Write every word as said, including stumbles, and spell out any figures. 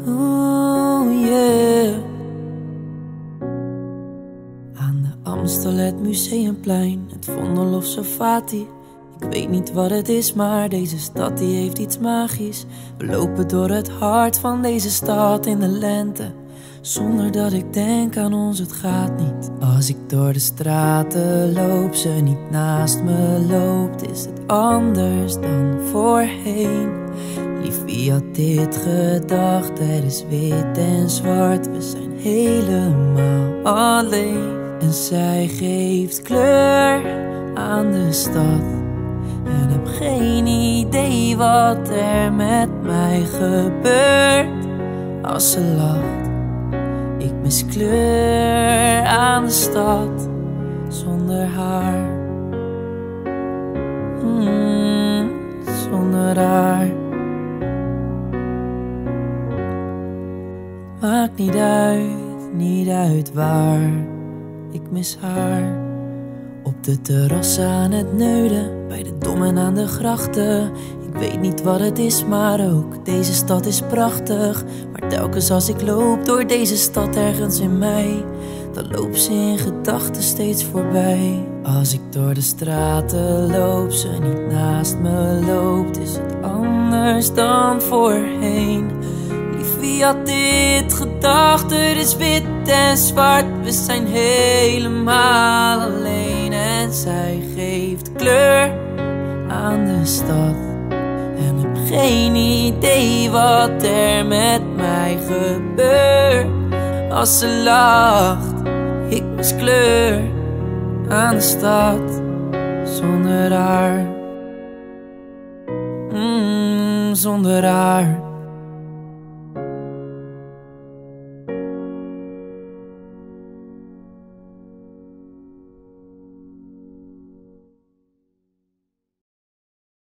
Oh yeah. Aan de Amstel, het Museumplein, het Vondelhof Sofati. Ik weet niet wat het is, maar deze stad die heeft iets magisch. We lopen door het hart van deze stad in de lente, zonder dat ik denk aan ons, het gaat niet. Als ik door de straten loop, ze niet naast me loopt, is het anders dan voorheen. Liefie had dit gedacht, er is wit en zwart, we zijn helemaal alleen. En zij geeft kleur aan de stad en heb geen idee wat er met mij gebeurt als ze lacht. Ik mis kleur aan de stad zonder haar, mm, zonder haar. Maakt niet uit, niet uit waar, ik mis haar. Op de terrassen aan het Neuden, bij de Dommen aan de grachten. Ik weet niet wat het is, maar ook deze stad is prachtig. Maar telkens als ik loop door deze stad ergens in mij, dan loopt ze in gedachten steeds voorbij. Als ik door de straten loop, ze niet naast me loopt, is het anders dan voorheen. Wie had dit gedacht? Er is wit en zwart, we zijn helemaal alleen. En zij geeft kleur aan de stad en heb geen idee wat er met mij gebeurt als ze lacht. Ik mis kleur aan de stad zonder haar, mm, zonder haar.